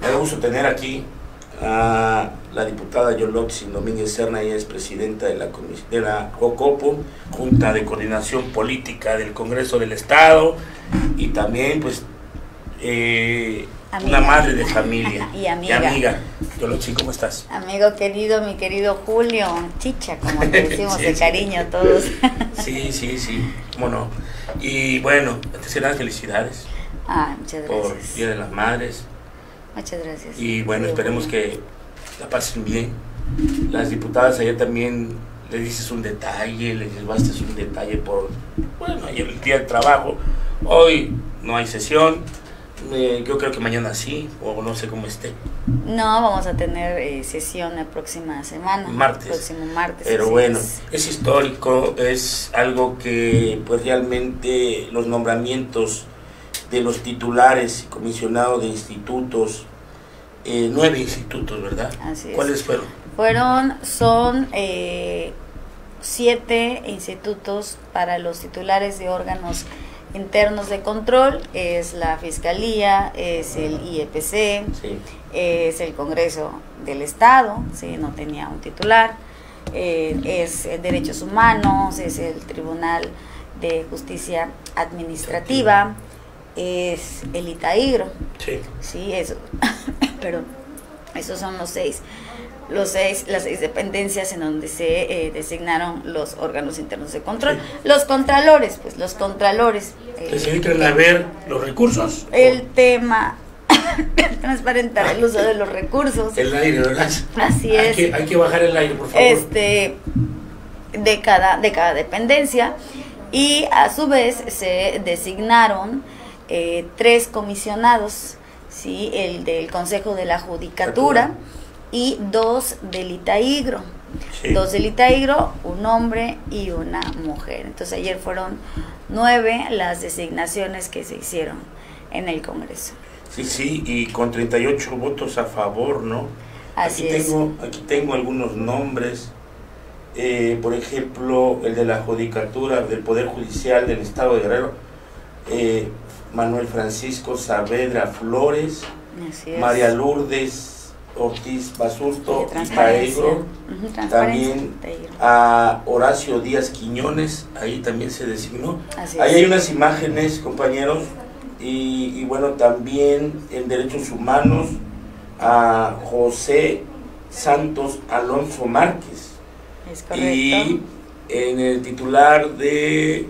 Me da gusto tener aquí a la diputada Yolotzin Domínguez Serna. Ella es presidenta de la JOCOPO, Junta de Coordinación Política del Congreso del Estado, y también pues una madre de familia y amiga. Yolotzin, ¿cómo estás? Amigo querido, mi querido Julio, Chicha, como le decimos de cariño a todos. Sí, cómo no. Y bueno, antes que nada, felicidades. Muchas gracias. Por Día de las Madres. Muchas gracias. Y bueno, esperemos que la pasen bien. Las diputadas ayer también les dices un detalle, les llevaste un detalle por, bueno, ayer el día de trabajo. Hoy no hay sesión. Yo creo que mañana sí, o no sé cómo esté. No, vamos a tener sesión la próxima semana. Martes. Próximo martes. Pero bueno, es histórico, es algo que pues realmente los nombramientos de los titulares y comisionados de institutos, 9 institutos, ¿verdad? Así es. ¿Cuáles fueron? Son 7 institutos para los titulares de órganos internos de control. Es la Fiscalía, es el IEPC, sí, es el Congreso del Estado, ¿sí? No tenía un titular, es Derechos Humanos, es el Tribunal de Justicia Administrativa, es el ITAIGRO, sí, eso, perdón, esos son las 6 dependencias en donde se designaron los órganos internos de control. Sí. Los contralores, que se dedican a ver los recursos. El tema transparentar el uso de los recursos. El aire, ¿verdad? Así es. Hay que bajar el aire, por favor. De cada dependencia. Y a su vez se designaron 3 comisionados, ¿sí? El del Consejo de la Judicatura y 2 del ITAIGRO. Sí. 2 del ITAIGRO, un hombre y una mujer. Entonces ayer fueron 9 las designaciones que se hicieron en el Congreso. Sí, y con 38 votos a favor, ¿no? Así aquí tengo algunos nombres. Por ejemplo, el de la Judicatura del Poder Judicial del Estado de Guerrero, Manuel Francisco Saavedra Flores, María Lourdes Ortiz Basurto, ITAIGRO, también a Horacio Díaz Quiñones, ahí también se designó. Ahí hay unas imágenes, compañeros, y bueno, también en Derechos Humanos a José Santos Alonso Márquez. Es correcto. Y en el titular del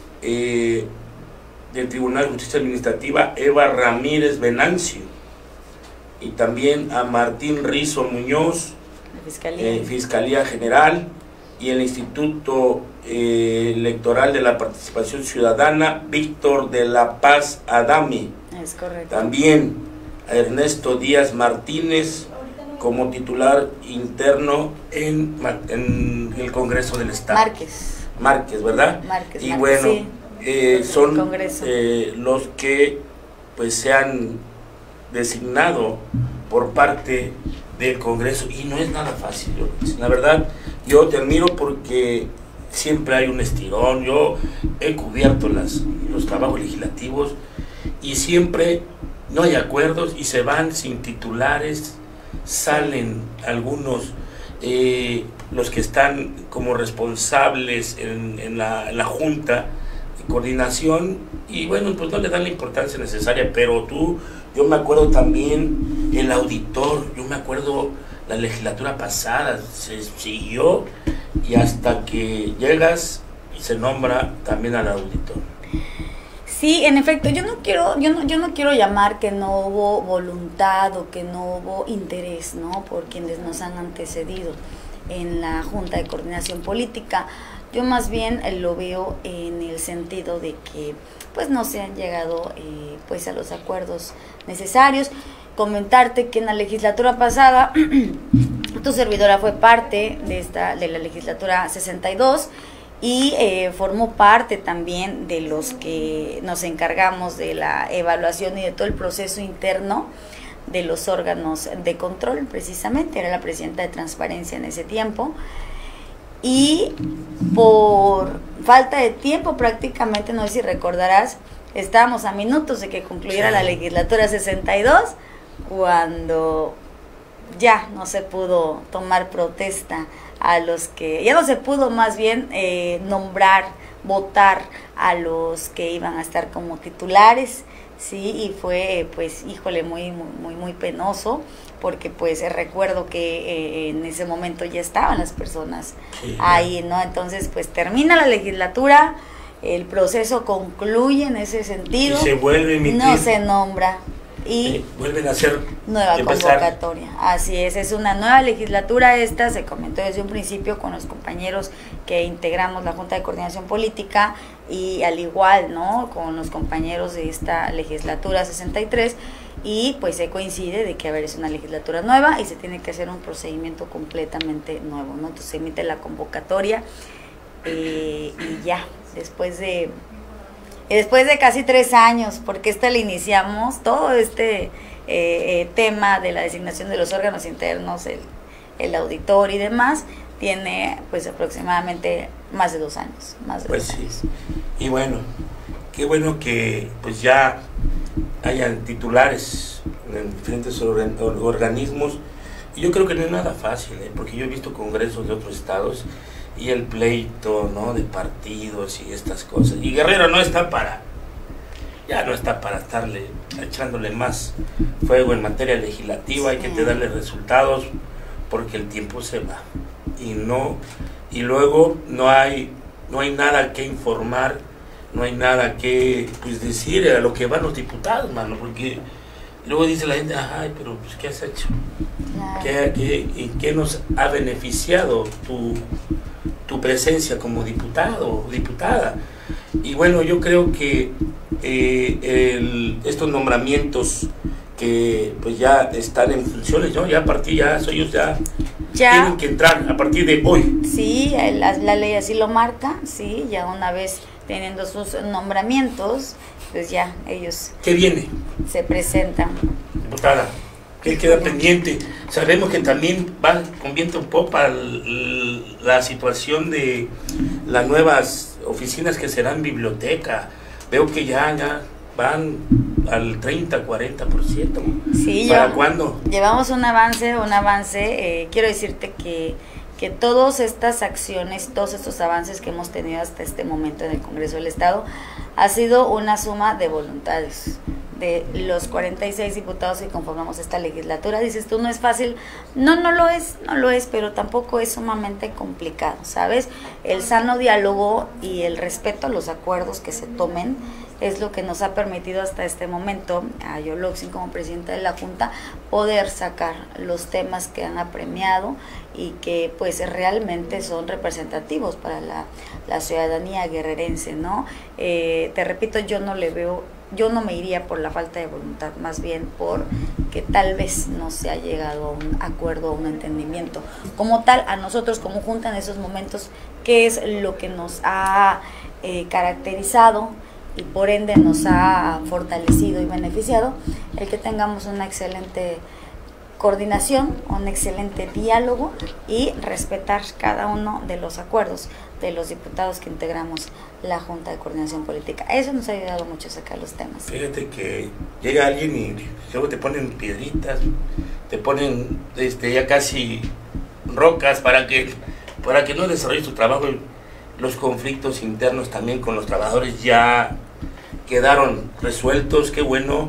Tribunal de Justicia Administrativa, Eva Ramírez Venancio. Y también a Martín Rizo Muñoz, Fiscalía General, y el Instituto Electoral de la Participación Ciudadana, Víctor de la Paz Adame. Es correcto. También a Ernesto Díaz Martínez como titular interno en el Congreso del Estado. Márquez, ¿verdad? Márquez, y bueno, sí, son los que pues se han designado por parte del Congreso, y no es nada fácil. La verdad, yo te admiro porque siempre hay un estirón. Yo he cubierto los trabajos legislativos y siempre no hay acuerdos y se van sin titulares, salen algunos, los que están como responsables en la Junta de Coordinación, y bueno, pues no le dan la importancia necesaria. Pero yo me acuerdo también el auditor, yo me acuerdo la legislatura pasada, se siguió y hasta que llegas y se nombra también al auditor. Sí, en efecto, yo no quiero llamar que no hubo voluntad o que no hubo interés, ¿no?, por quienes nos han antecedido en la Junta de Coordinación Política. Yo más bien lo veo en el sentido de que pues no se han llegado pues a los acuerdos necesarios. Comentarte que en la legislatura pasada tu servidora fue parte de la legislatura 62 y formó parte también de los que nos encargamos de la evaluación y de todo el proceso interno de los órganos de control. Precisamente era la presidenta de Transparencia en ese tiempo, y por falta de tiempo prácticamente, no sé si recordarás, estábamos a minutos de que concluyera la legislatura 62 cuando ya no se pudo tomar protesta a los que, ya no se pudo más bien nombrar, votar a los que iban a estar como titulares, sí, y fue pues híjole muy penoso, porque pues recuerdo que en ese momento ya estaban las personas ahí, ¿no? Entonces pues termina la legislatura, el proceso concluye en ese sentido, y se vuelve a emitir, no se nombra y vuelven a hacer nueva convocatoria. Así es una nueva legislatura esta, se comentó desde un principio con los compañeros que integramos la Junta de Coordinación Política y al igual, ¿no?, con los compañeros de esta legislatura 63, y pues se coincide de que a ver, es una legislatura nueva y se tiene que hacer un procedimiento completamente nuevo, ¿no? Entonces se emite la convocatoria y ya, después de casi 3 años, porque esta le iniciamos, todo este tema de la designación de los órganos internos, el auditor y demás, tiene pues aproximadamente más de 2 años. Pues sí, y bueno, qué bueno que pues ya hayan titulares en diferentes organismos, y yo creo que no es nada fácil, porque yo he visto congresos de otros estados, y el pleito, ¿no?, de partidos y estas cosas, y Guerrero no está para estarle echándole más fuego en materia legislativa, sí. Hay que darle resultados porque el tiempo se va y luego no hay nada que informar, no hay nada que pues decir a lo que van los diputados, mano, porque luego dice la gente, ay, pero pues ¿qué has hecho? Claro. ¿Qué nos ha beneficiado tu presencia como diputado o diputada? Y bueno, yo creo que estos nombramientos que pues ya están en funciones, ¿no? Ya a partir, ellos ya tienen que entrar a partir de hoy. Sí, la ley así lo marca, sí, ya una vez teniendo sus nombramientos, pues ya ellos... ¿Qué viene? Se presentan. Diputada, ¿qué queda pendiente? Sabemos que también va con viento en popa la situación de las nuevas oficinas que serán biblioteca. Veo que ya van al 30-40%. Sí, ¿Para cuándo? Llevamos un avance. Quiero decirte que todas estas acciones, todos estos avances que hemos tenido hasta este momento en el Congreso del Estado ha sido una suma de voluntades de los 46 diputados que conformamos esta legislatura. Dices tú, no es fácil. No lo es, pero tampoco es sumamente complicado, ¿sabes? El sano diálogo y el respeto a los acuerdos que se tomen es lo que nos ha permitido hasta este momento, a Yoloxin como presidenta de la Junta, poder sacar los temas que han apremiado y que pues realmente son representativos para la ciudadanía guerrerense, ¿no? Te repito, yo no me iría por la falta de voluntad, más bien por que tal vez no se ha llegado a un acuerdo, a un entendimiento. Como tal, a nosotros como Junta en esos momentos, ¿qué es lo que nos ha caracterizado y por ende nos ha fortalecido y beneficiado? El que tengamos una excelente coordinación, un excelente diálogo y respetar cada uno de los acuerdos de los diputados que integramos la Junta de Coordinación Política. Eso nos ha ayudado mucho a sacar los temas. Fíjate que llega alguien y luego te ponen piedritas, te ponen ya casi rocas para que no desarrolles tu trabajo. Los conflictos internos también con los trabajadores ya quedaron resueltos, qué bueno.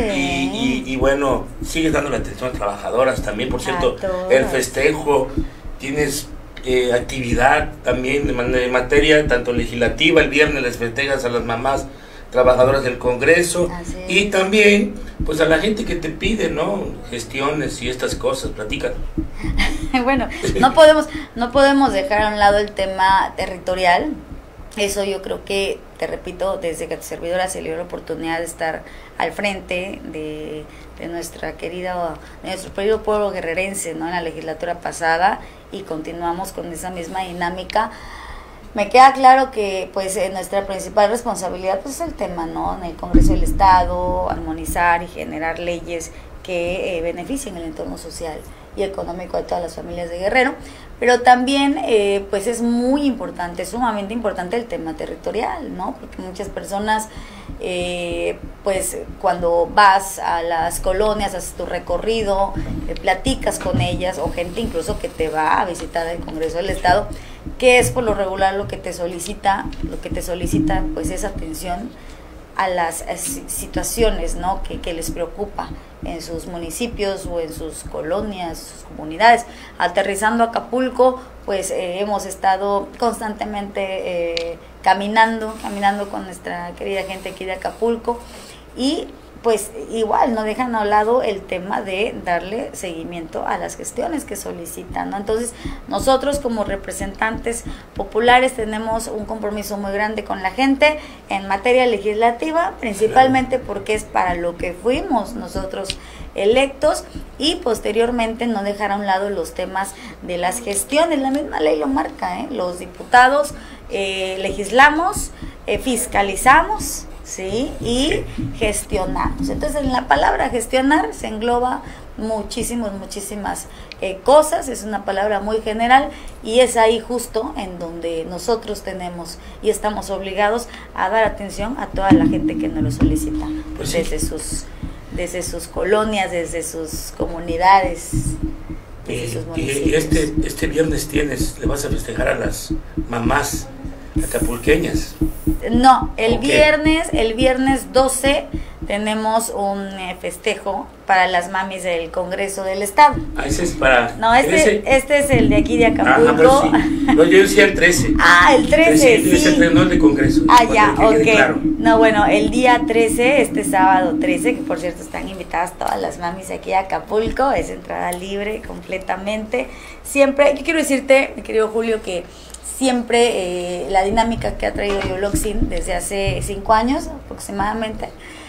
Sí. Y bueno, sigues dando la atención a trabajadoras también, por cierto, el festejo, tienes actividad también de materia tanto legislativa, el viernes les festejas a las mamás trabajadoras del Congreso y también pues a la gente que te pide, ¿no?, gestiones y estas cosas, platican. Bueno, no podemos dejar a un lado el tema territorial. Eso yo creo que, te repito, desde que tu servidora se le dio la oportunidad de estar al frente de nuestro querido pueblo guerrerense, ¿no?, en la legislatura pasada, y continuamos con esa misma dinámica. Me queda claro que pues nuestra principal responsabilidad pues es el tema, ¿no?, en el Congreso del Estado, armonizar y generar leyes que beneficien el entorno social y económico de todas las familias de Guerrero, pero también pues es muy importante, sumamente importante el tema territorial, ¿no? Porque muchas personas pues cuando vas a las colonias, haces tu recorrido, platicas con ellas, o gente incluso que te va a visitar el Congreso del Estado, que es por lo regular lo que te solicita pues es atención a las situaciones, ¿no? que les preocupa en sus municipios o en sus colonias, sus comunidades. Aterrizando a Acapulco, pues hemos estado constantemente caminando con nuestra querida gente aquí de Acapulco, y pues igual no dejan a un lado el tema de darle seguimiento a las gestiones que solicitan, ¿no? Entonces nosotros como representantes populares tenemos un compromiso muy grande con la gente en materia legislativa, principalmente porque es para lo que fuimos nosotros electos, y posteriormente no dejar a un lado los temas de las gestiones. La misma ley lo marca, los diputados legislamos, fiscalizamos, ¿sí? Y gestionamos. Entonces en la palabra gestionar se engloba muchísimas cosas, es una palabra muy general, y es ahí justo en donde nosotros tenemos y estamos obligados a dar atención a toda la gente que nos lo solicita, pues sí, desde sus colonias, desde sus comunidades, desde sus municipios. Y este viernes le vas a festejar a las mamás acapulqueñas. No, el viernes 12 tenemos un festejo para las mamis del Congreso del Estado. Ah, ese es para... No, este es el de aquí de Acapulco. Ajá, sí. No, yo decía el 13. Ah, el 13, sí. No el de Congreso. Ah, ya, ok. Claro. No, bueno, el día 13, este sábado 13, que por cierto están invitadas todas las mamis aquí de Acapulco, es entrada libre completamente. Siempre, yo quiero decirte, mi querido Julio, que siempre la dinámica que ha traído Yoloxin desde hace 5 años aproximadamente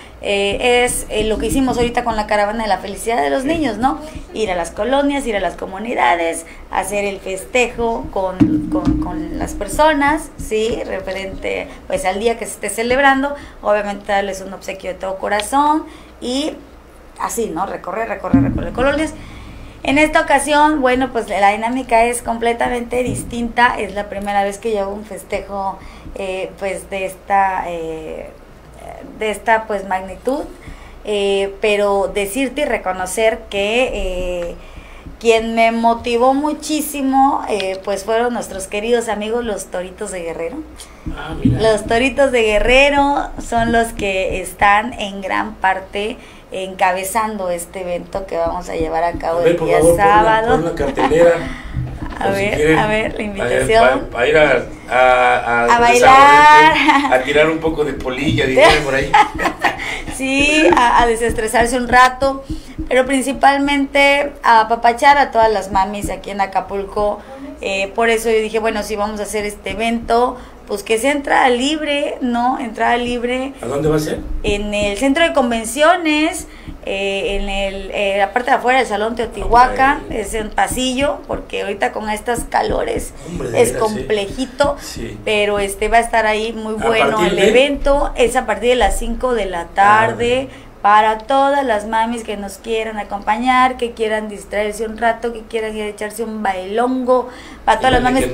es lo que hicimos ahorita con la caravana de la felicidad de los niños, ¿no? Ir a las colonias, ir a las comunidades, hacer el festejo con las personas, ¿sí? Referente pues al día que se esté celebrando, obviamente darles un obsequio de todo corazón y así, ¿no? Recorrer colonias. En esta ocasión, bueno, pues la dinámica es completamente distinta. Es la primera vez que yo hago un festejo pues de esta pues magnitud, pero decirte y reconocer que quien me motivó muchísimo pues fueron nuestros queridos amigos los Toritos de Guerrero. Ah, mira. Los Toritos de Guerrero son los que están en gran parte encabezando este evento que vamos a llevar a cabo el día sábado. Pon la cartelera. A ver, la invitación. Para ir a bailar, a tirar un poco de polilla, dirían por ahí. Sí, a desestresarse un rato, pero principalmente a apapachar a todas las mamis aquí en Acapulco. Por eso yo dije, bueno, si vamos a hacer este evento, pues que sea entrada libre, ¿no? Entrada libre. ¿A dónde va a ser? En el centro de convenciones, en la parte de afuera del Salón Teotihuacán, es un pasillo, porque ahorita con estas calores es complejito, sí. Pero va a estar ahí muy bueno el evento, es a partir de las 5 de la tarde, para todas las mamis que nos quieran acompañar, que quieran distraerse un rato, que quieran ir a echarse un bailongo, para todas las mamis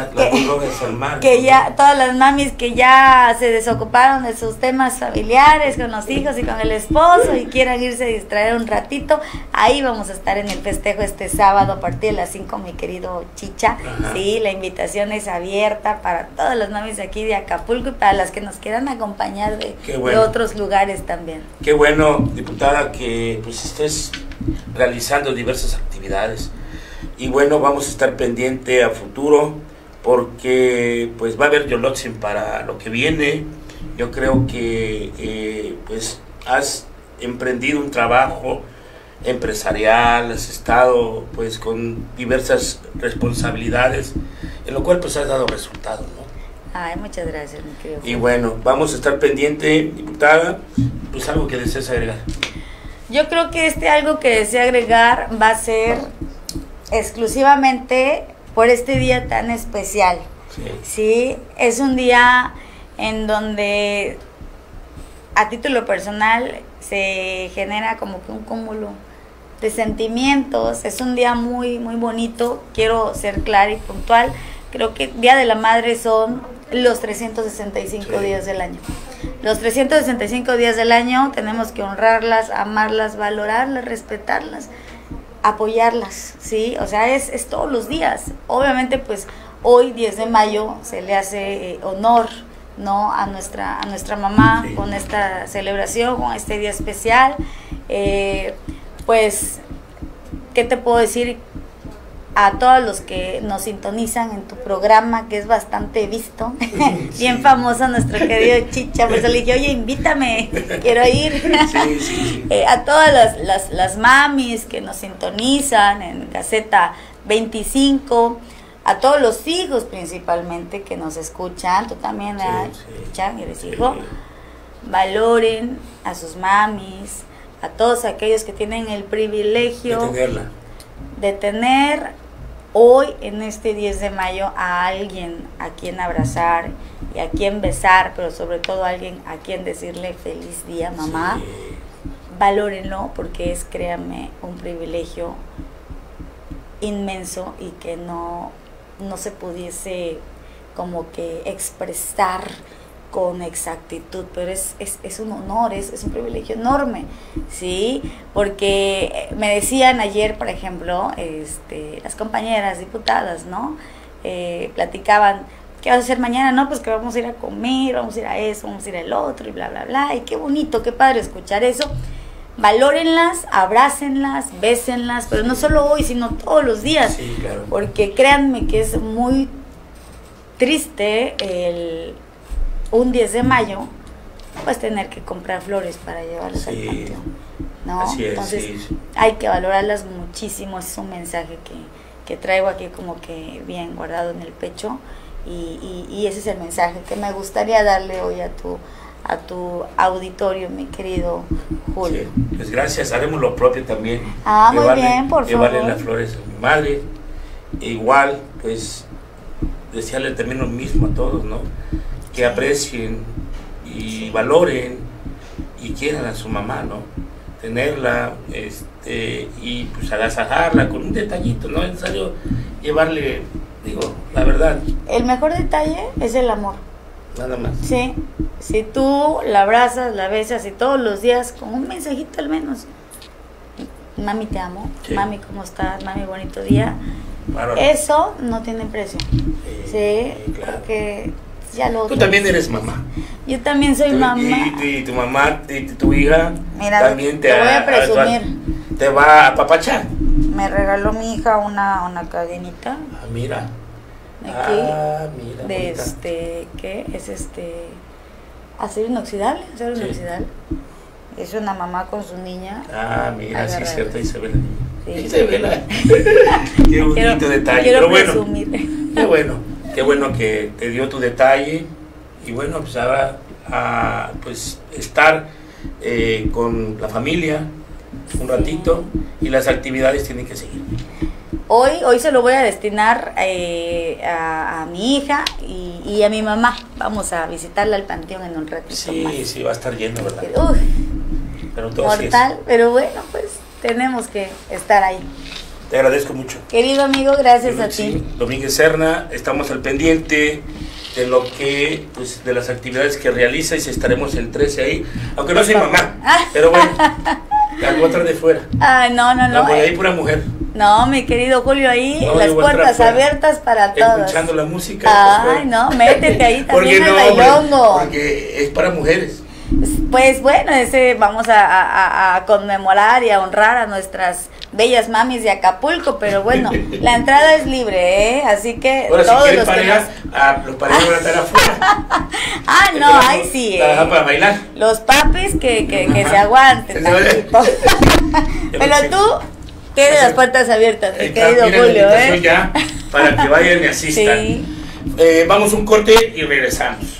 todas las mamis que ya se desocuparon de sus temas familiares con los hijos y con el esposo y quieran irse a distraer un ratito, ahí vamos a estar en el festejo este sábado a partir de las 5, mi querido Chicha. Ajá. Sí, la invitación es abierta para todas las mamis de aquí de Acapulco y para las que nos quieran acompañar de otros lugares también. Qué bueno, diputada, que pues estés realizando diversas actividades, y bueno, vamos a estar pendiente a futuro porque pues va a haber Yoloxin para lo que viene. Yo creo que pues has emprendido un trabajo empresarial, has estado pues con diversas responsabilidades, en lo cual pues has dado resultados, ¿no? Ay, muchas gracias, mi querido. Y bueno, vamos a estar pendiente, diputada, pues algo que desees agregar. Yo creo que algo que deseo agregar va a ser exclusivamente por este día tan especial. Sí, es un día en donde a título personal se genera como que un cúmulo de sentimientos. Es un día muy, muy bonito. Quiero ser clara y puntual. Creo que Día de la Madre son los 365 días del año. Los 365 días del año tenemos que honrarlas, amarlas, valorarlas, respetarlas, apoyarlas, ¿sí? O sea, es todos los días. Obviamente, pues, hoy, 10 de mayo, se le hace honor, ¿no?, a nuestra mamá, sí, con esta celebración, con este día especial. Pues, ¿qué te puedo decir? A todos los que nos sintonizan en tu programa, que es bastante visto, bien famoso nuestro querido Chicha, por eso le dije, oye, invítame, quiero ir. A todas las mamis que nos sintonizan en Gaceta 25, a todos los hijos principalmente que nos escuchan, tú también, Chicha, eres hijo, valoren a sus mamis, a todos aquellos que tienen el privilegio de tener hoy, en este 10 de mayo, a alguien a quien abrazar y a quien besar, pero sobre todo a alguien a quien decirle feliz día, mamá. Sí. Valórenlo, porque es, créanme, un privilegio inmenso y que no se pudiese como que expresar con exactitud, pero es un honor, es un privilegio enorme, ¿sí? Porque me decían ayer, por ejemplo, las compañeras diputadas, ¿no? Platicaban, ¿qué vas a hacer mañana? No, pues que vamos a ir a comer, vamos a ir a eso, vamos a ir al otro, y bla, bla, bla, y qué bonito, qué padre escuchar eso. Valórenlas, abrácenlas, bésenlas, pero no solo hoy, sino todos los días, sí, claro. Porque créanme que es muy triste un 10 de mayo, pues tener que comprar flores para llevarlas al panteón, ¿no? Así es, entonces sí. Hay que valorarlas muchísimo. Es un mensaje que traigo aquí como que bien guardado en el pecho, y ese es el mensaje que me gustaría darle hoy a tu auditorio, mi querido Julio. Sí, pues gracias, haremos lo propio también. Muy bien, por favor. Llevarle las flores a mi madre, igual, pues desearle también lo mismo a todos, ¿no? Que aprecien y valoren y quieran a su mamá, ¿no? Tenerla, y pues agasajarla con un detallito, no es necesario llevarle, digo, la verdad. El mejor detalle es el amor. Nada más. Sí, si tú la abrazas, la besas y todos los días con un mensajito al menos, mami te amo, sí. Mami ¿cómo estás? Mami bonito día. Claro. Eso no tiene precio. Sí, claro. Porque tú también eres mamá. Yo también soy mamá. Y tu mamá, tu hija, mira, también te voy a presumir. Te va a apapachar. Me regaló mi hija una cadenita. Ah, mira. Aquí, mira. De ¿qué? Es acero inoxidable. Acero inoxidable. Es una mamá con su niña. Mira, agarrada. Sí, es cierto, Isabela. Sí. Isabela. Qué bonito detalle. Quiero pero presumir. Bueno, qué bueno que te dio tu detalle. Y bueno, pues ahora pues estar con la familia un ratito, y las actividades tienen que seguir. Hoy se lo voy a destinar a mi hija y a mi mamá. Vamos a visitarla al panteón en un ratito más. Sí, va a estar lleno, ¿verdad? Pero mortal, pero bueno, pues tenemos que estar ahí. Te agradezco mucho. Querido amigo, gracias a ti. Domínguez Serna, estamos al pendiente de lo que, pues, de las actividades que realiza, y si estaremos el 13 ahí, aunque no soy mamá, pero bueno, la voy a traer de fuera. No. Voy ahí pura mujer. No, mi querido Julio, ahí las puertas abiertas para todos. Escuchando la música. No, métete ahí también al bailongo. Porque es para mujeres. Pues bueno, vamos a conmemorar y a honrar a nuestras bellas mamis de Acapulco, pero bueno, la entrada es libre, así que ahora, todos si los parejas, los parejas van a estar afuera. No, ahí sí. Para bailar. Los papis que se aguanten. Pero tú tienes las puertas abiertas, mi querido Julio. Ya, para que vayan y asistan. Sí. Vamos un corte y regresamos.